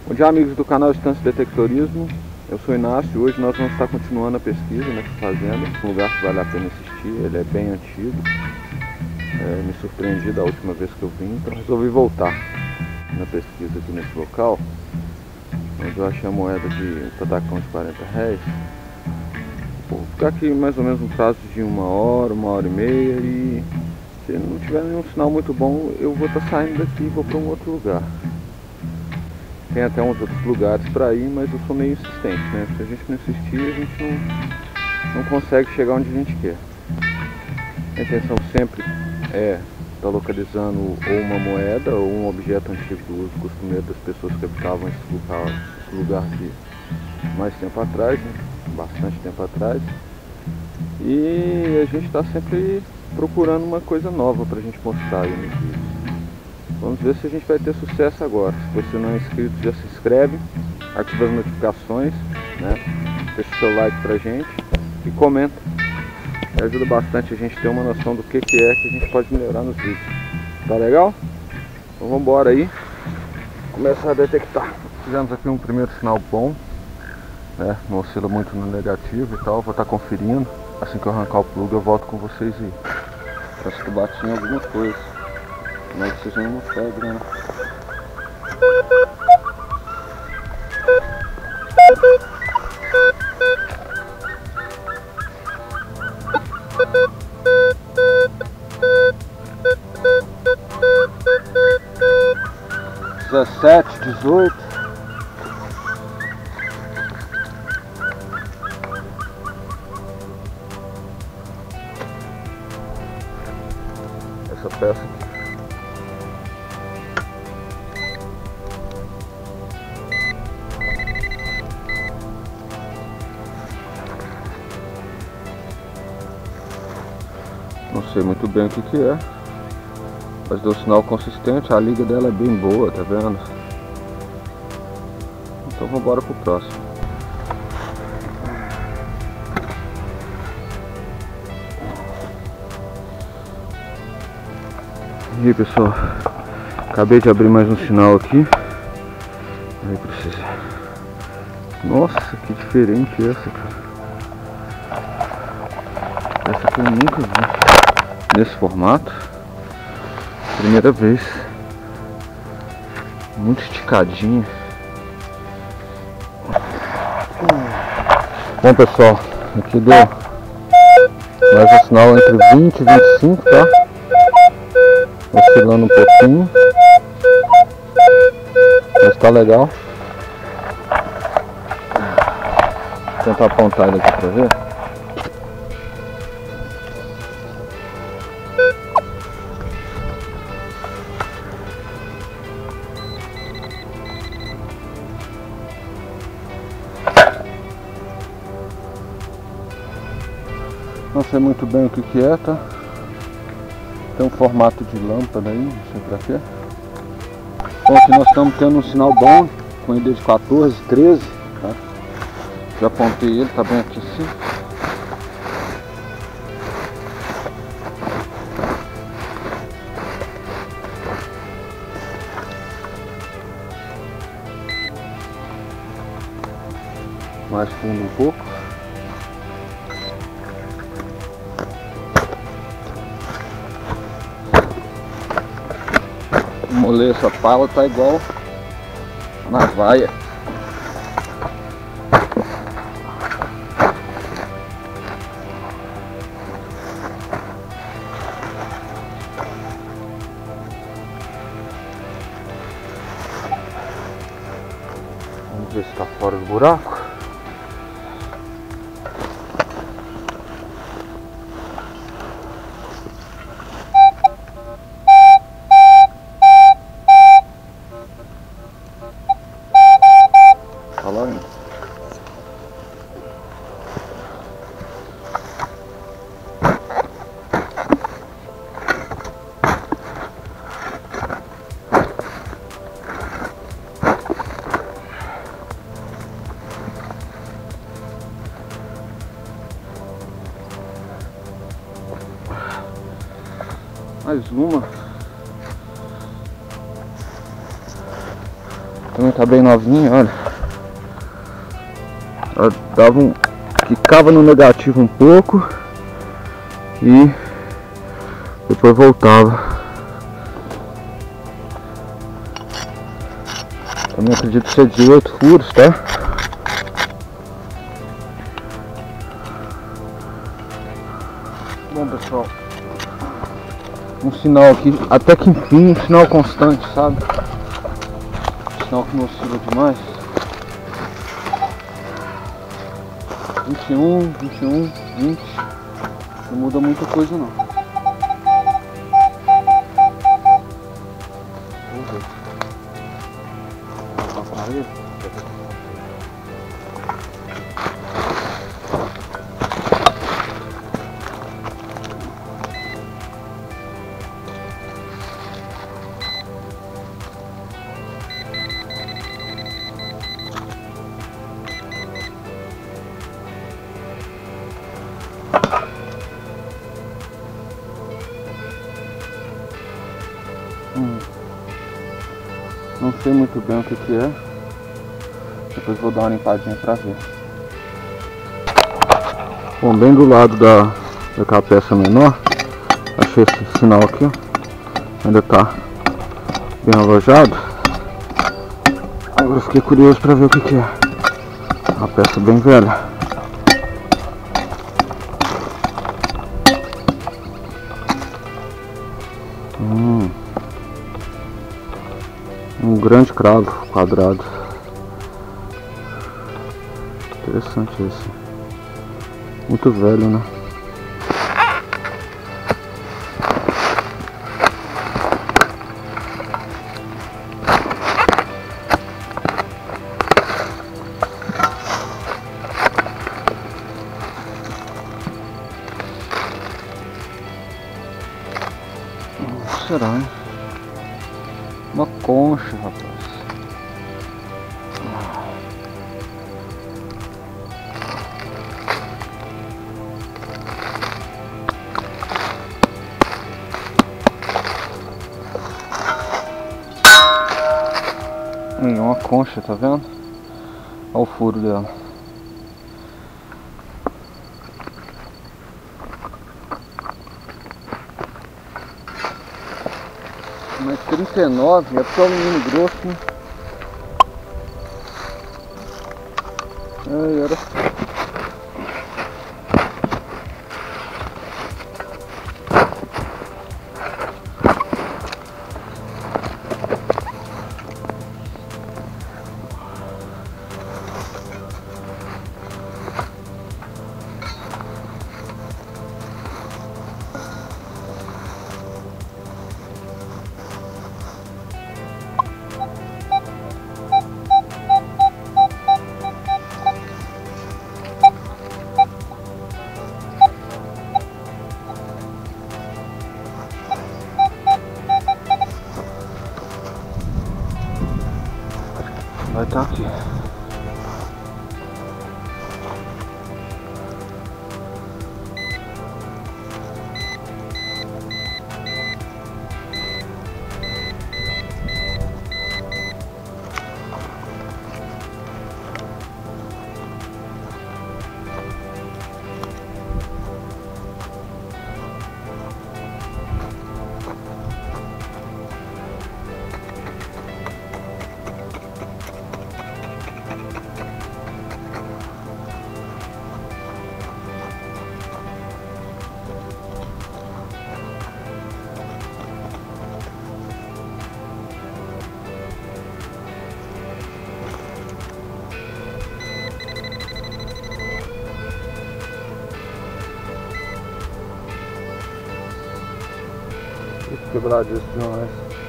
Bom dia, amigos do canal Estância Detectorismo. Eu sou Inácio e hoje nós vamos estar continuando a pesquisa nessa fazenda. Um lugar que vale a pena assistir, ele é bem antigo. Me surpreendi da última vez que eu vim, então resolvi voltar na pesquisa aqui nesse local, onde eu achei a moeda de um patacão de R$40. Vou ficar aqui mais ou menos um prazo de uma hora e meia, e se não tiver nenhum sinal muito bom, eu vou estar saindo daqui e vou para um outro lugar. Tem até uns outros lugares para ir, mas eu sou meio insistente, né? Se a gente não insistir, a gente não consegue chegar onde a gente quer. A intenção sempre é estar localizando ou uma moeda ou um objeto antigo do uso costumeiro das pessoas que habitavam esse lugar de mais tempo atrás, né? Bastante tempo atrás. E a gente está sempre procurando uma coisa nova para a gente mostrar aí nos vídeos. Vamos ver se a gente vai ter sucesso agora. Se você não é inscrito, já se inscreve, ativa as notificações, né? Deixa o seu like pra gente e comenta. Ajuda bastante a gente ter uma noção do que é que a gente pode melhorar nos vídeos. Tá legal? Então vamos embora aí, começar a detectar. Fizemos aqui um primeiro sinal bom, né? Não oscila muito no negativo e tal. Vou estar conferindo. Assim que eu arrancar o plug eu volto com vocês e acho que bati em alguma coisa. Mas vocês não conseguem, né? Dezessete, 18. Essa peça aqui. Não sei muito bem o que é, mas deu sinal consistente, a liga dela é bem boa, tá vendo? Então vamos embora pro próximo. E aí, pessoal, acabei de abrir mais um sinal aqui. Aí precisa. Nossa, que diferente essa, cara. Essa aqui eu nunca vi nesse formato, primeira vez. Muito esticadinha. Bom, pessoal, aqui deu mais um sinal entre 20 e 25, tá? Oscilando um pouquinho, mas tá legal. Vou tentar apontar ele aqui pra ver. Não sei muito bem o que é, tá? Tem um formato de lâmpada aí, não sei pra quê. Bom, aqui nós estamos tendo um sinal bom, com ID de 14, 13, tá? Já apontei ele, tá bem aqui assim. Mais fundo um pouco. Molhei essa pala, tá igual na vaia. Vamos ver se tá fora do buraco. Mais uma. Tem também tá bem novinha, olha. Ela dava um... ficava no negativo um pouco e depois voltava. Também acredito ser de 8 furos, tá? Bom, pessoal, um sinal aqui, até que enfim, um sinal constante, sabe? Um sinal que não oscila demais. 21, 21, 20. Não muda muita coisa não. Vamos ver. Vamos passar aí. Não sei muito bem o que é. Depois vou dar uma limpadinha pra ver. Bom, bem do lado daquela peça menor, achei esse sinal aqui, ó. Ainda tá bem alojado. Agora eu fiquei curioso pra ver o que é. Uma peça bem velha. Um grande cravo quadrado. Interessante esse. Muito velho, né? Será, hein? Uma concha, rapaz. É uma concha, tá vendo? Olha o furo dela. Mas 39 é porque é alumínio grosso, né? Era... vai estar aqui. Quebradiço demais.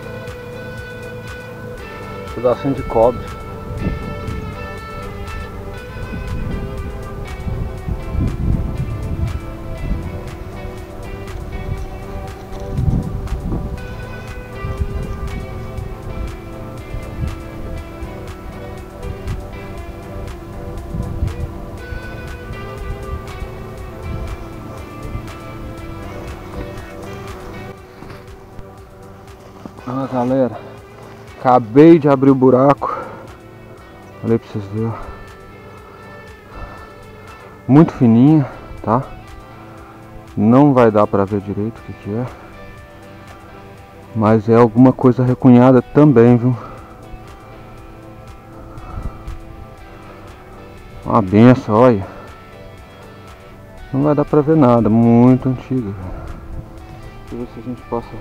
Pedacinho de cobre. Ah, galera, acabei de abrir o buraco Olha aí pra vocês verem. Muito fininha, tá? Não vai dar pra ver direito o que é. Mas é alguma coisa recunhada também, viu? Uma benção, olha. Não vai dar pra ver nada, muito antiga. Deixa eu ver se a gente possa...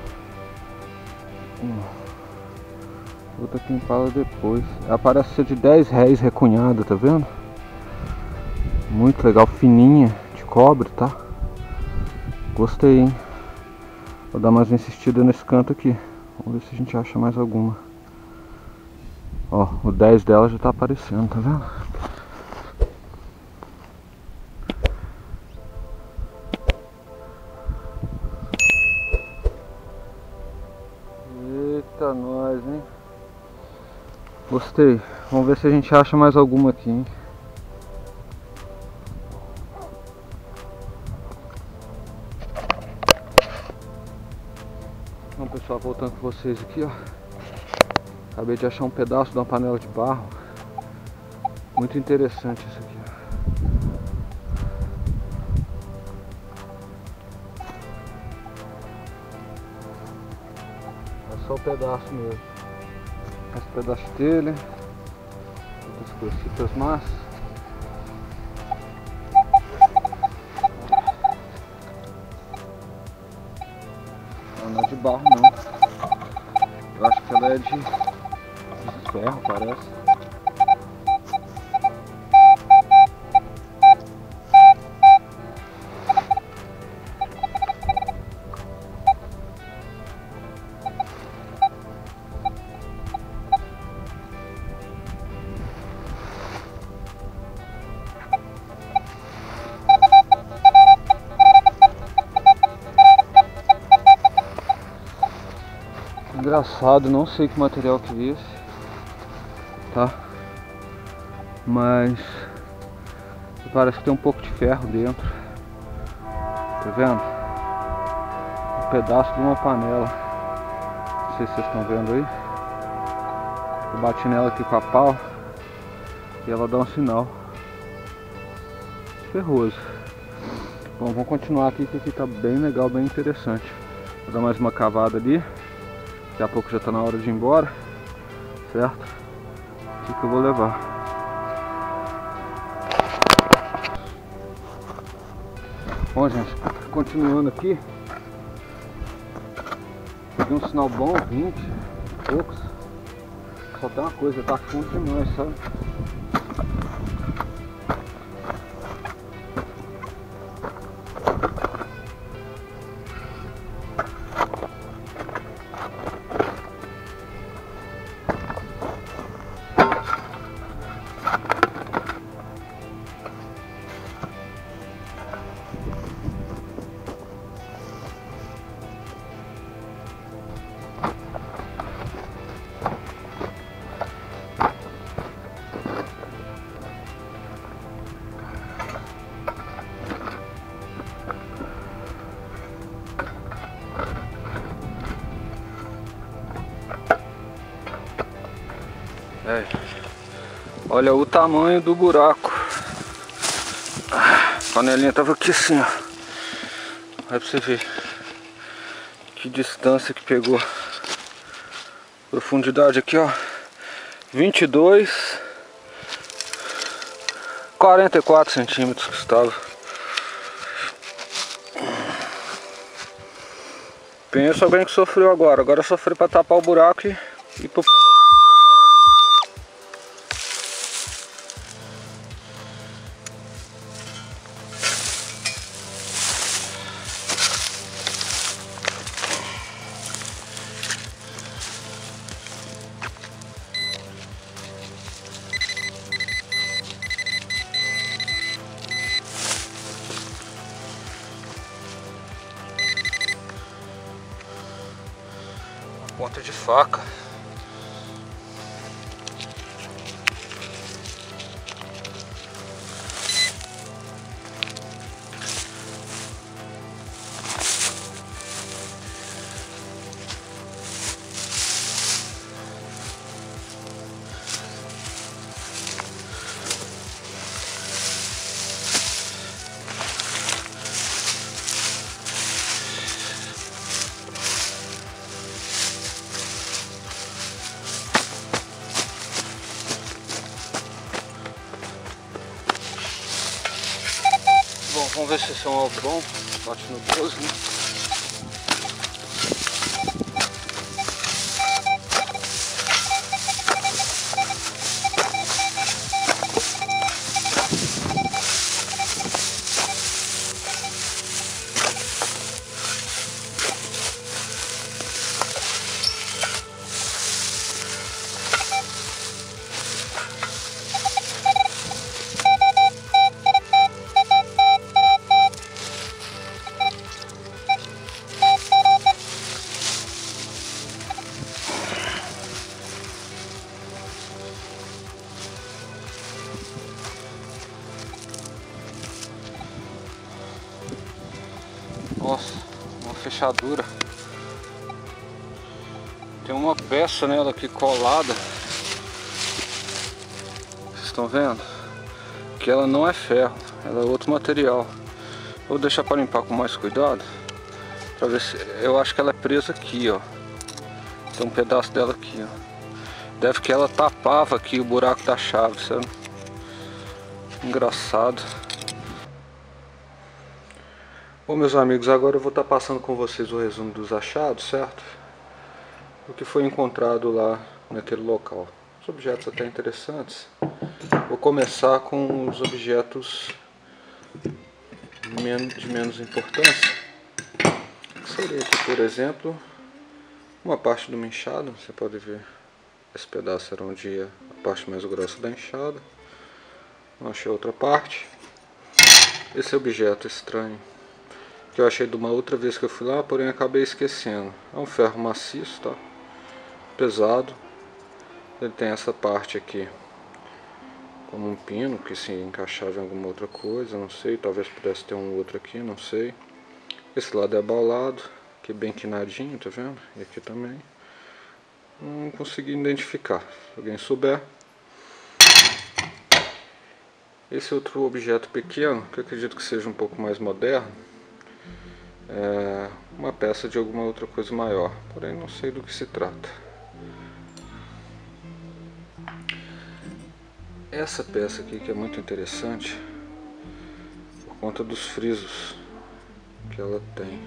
Outra que empala depois. Ela parece ser de 10 réis recunhada, tá vendo? Muito legal, fininha, de cobre, tá? Gostei, hein? Vou dar mais uma insistida nesse canto aqui. Vamos ver se a gente acha mais alguma. Ó, o 10 dela já tá aparecendo, tá vendo? Eita, nós, hein? Gostei. Vamos ver se a gente acha mais alguma aqui, hein? Então, pessoal, voltando com vocês aqui, ó. Acabei de achar um pedaço de uma panela de barro. Muito interessante isso aqui, ó. É só o pedaço mesmo. Esse pedaço de telha. Outras coisitas massas. Não é de barro não. Eu acho que ela é de ferro, parece. Engraçado, não sei que material que é esse, tá? Mas parece que tem um pouco de ferro dentro. Tá vendo? Um pedaço de uma panela. Não sei se vocês estão vendo aí. Eu bati nela aqui com a pau e ela dá um sinal. Ferroso. Bom, vamos continuar aqui, que aqui tá bem legal, bem interessante. Vou dar mais uma cavada ali. Daqui a pouco já está na hora de ir embora, certo? Aqui que eu vou levar. Bom, gente, continuando aqui. Peguei um sinal bom, 20 e poucos. Só tem uma coisa, tá fundo demais, sabe? Olha o tamanho do buraco. A panelinha tava aqui assim, ó. Olha pra você ver que distância que pegou. Profundidade aqui, ó, 22, 44 centímetros que estava. Pensa alguém que sofreu agora. Agora sofreu para tapar o buraco e pro... ponta de faca. vamos ver se esse é um alvo bom. Bate no 12, né? Nossa, uma fechadura. Tem uma peça nela aqui colada. Vocês estão vendo? Que ela não é ferro, ela é outro material. Vou deixar para limpar com mais cuidado. Pra ver se... Eu acho que ela é presa aqui, ó. Tem um pedaço dela aqui, ó. Deve que ela tapava aqui o buraco da chave, sabe? Engraçado. Bom, meus amigos, agora eu vou estar passando com vocês o resumo dos achados, certo? O que foi encontrado lá naquele local. Os objetos até interessantes. Vou começar com os objetos de menos importância. Seria aqui, por exemplo, uma parte de uma enxada. Você pode ver, esse pedaço era onde ia a parte mais grossa da enxada. Não achei outra parte. Esse objeto estranho, que eu achei de uma outra vez que eu fui lá, porém acabei esquecendo. É um ferro maciço, tá? Pesado. Ele tem essa parte aqui como um pino que se encaixava em alguma outra coisa, não sei, talvez pudesse ter um outro aqui, não sei. Esse lado é abaulado, aqui bem quinadinho, tá vendo? E aqui também. Não consegui identificar, se alguém souber. Esse outro objeto pequeno, que eu acredito que seja um pouco mais moderno, é uma peça de alguma outra coisa maior, porém não sei do que se trata. Essa peça aqui que é muito interessante por conta dos frisos que ela tem.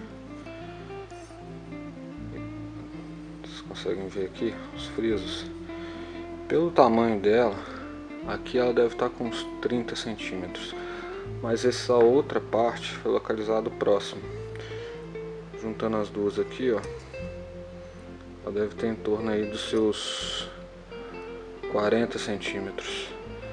Vocês conseguem ver aqui os frisos? Pelo tamanho dela, aqui ela deve estar com uns 30 centímetros, mas essa outra parte foi localizada próximo. Juntando as duas aqui, ó, ela deve ter em torno aí dos seus 40 centímetros.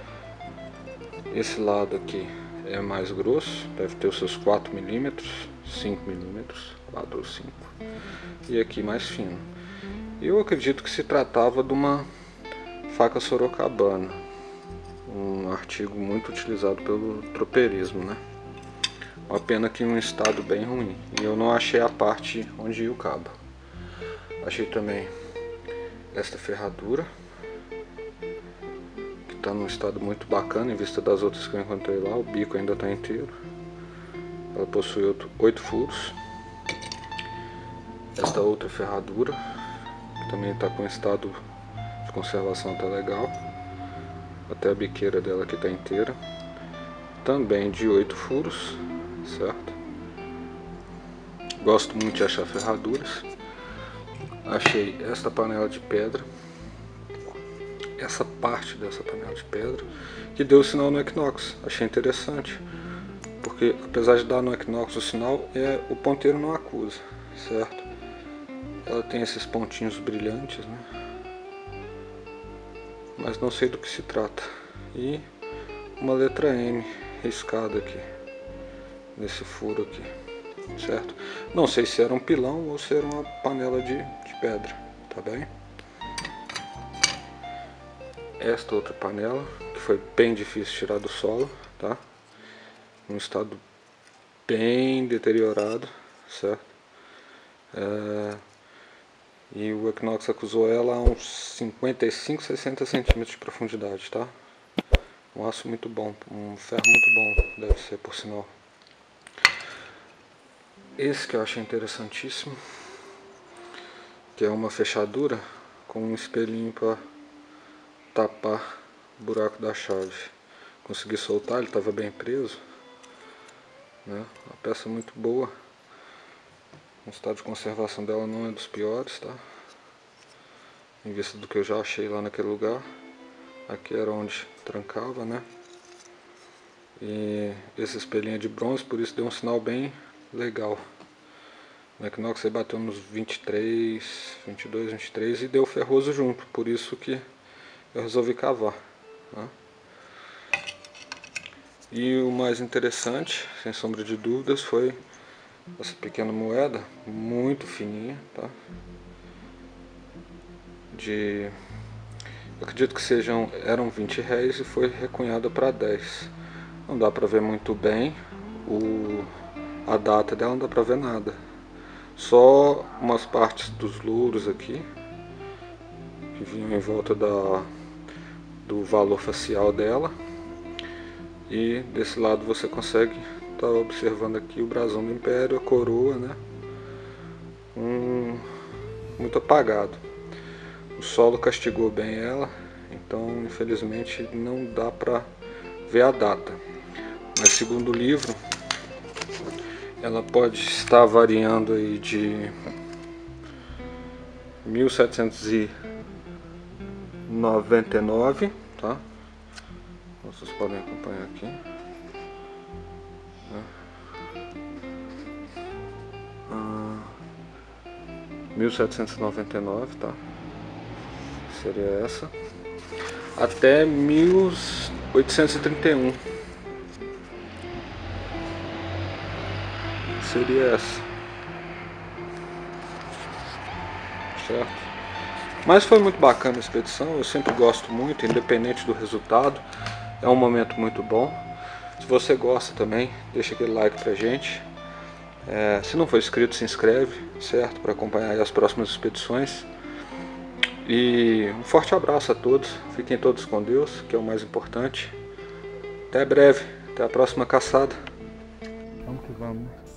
Esse lado aqui é mais grosso, deve ter os seus 4 milímetros, 5 milímetros, 4 ou 5. E aqui mais fino. Eu acredito que se tratava de uma faca sorocabana, um artigo muito utilizado pelo tropeirismo, né? Uma pena que em um estado bem ruim. E eu não achei a parte onde ia o cabo. Achei também esta ferradura, que está num estado muito bacana em vista das outras que eu encontrei lá. O bico ainda está inteiro. Ela possui 8 furos. Esta outra ferradura, que também está com estado de conservação até legal. Até a biqueira dela aqui está inteira. Também de 8 furos, certo? Gosto muito de achar ferraduras. Achei esta panela de pedra, essa parte dessa panela de pedra, que deu o sinal no equinox. Achei interessante, porque apesar de dar no equinox o sinal, o ponteiro não acusa, certo? Ela tem esses pontinhos brilhantes, né? Mas não sei do que se trata. E uma letra M riscada aqui, nesse furo aqui, certo? Não sei se era um pilão ou se era uma panela de pedra, tá bem? Esta outra panela, que foi bem difícil tirar do solo, tá? Um estado bem deteriorado, certo? E o Equinox acusou ela a uns 55, 60 centímetros de profundidade, tá? Um aço muito bom, um ferro muito bom, deve ser, por sinal. Esse que eu achei interessantíssimo, que é uma fechadura com um espelhinho para tapar o buraco da chave. Consegui soltar, ele estava bem preso, né? Uma peça muito boa. O estado de conservação dela não é dos piores, tá? Em vista do que eu já achei lá naquele lugar. Aqui era onde trancava, né? E esse espelhinho é de bronze, por isso deu um sinal bem legal. No Equinox aí bateu nos 23, 22, 23 e deu ferroso junto, por isso que eu resolvi cavar, tá? E o mais interessante, sem sombra de dúvidas, foi essa pequena moeda, muito fininha, tá? Eu acredito que eram 20 réis e foi recunhada para 10. Não dá para ver muito bem a data dela, não dá para ver nada. Só umas partes dos louros aqui, que vinham em volta do valor facial dela. E desse lado você consegue estar observando aqui o brasão do Império, a coroa, né? Muito apagado. O solo castigou bem ela, então infelizmente não dá para ver a data. Mas segundo o livro, ela pode estar variando aí de 1799, tá? Vocês podem acompanhar aqui. 1799, tá? Seria essa. Até 1831. Seria essa. Certo? Mas foi muito bacana a expedição. Eu sempre gosto muito, independente do resultado. É um momento muito bom. Se você gosta também, deixa aquele like pra gente. Se não for inscrito, se inscreve, certo? Para acompanhar as próximas expedições. E um forte abraço a todos. Fiquem todos com Deus, que é o mais importante. Até breve. Até a próxima caçada. Vamos que vamos.